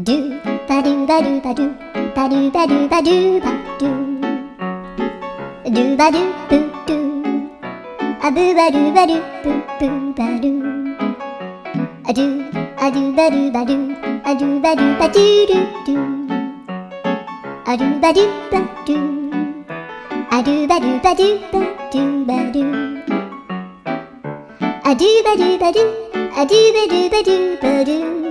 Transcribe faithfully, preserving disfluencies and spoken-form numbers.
ドゥバドゥバドゥバドゥバドゥバドゥバドゥバドゥドゥバドゥブドゥアブバドゥバドゥブブバドゥアドゥアドゥバドゥバドゥアドゥバドゥバドゥドゥドゥアドゥバドゥバドゥアドゥバドゥバドゥバドゥバドゥアドゥバドゥバドゥアドゥバドゥバドゥバドゥ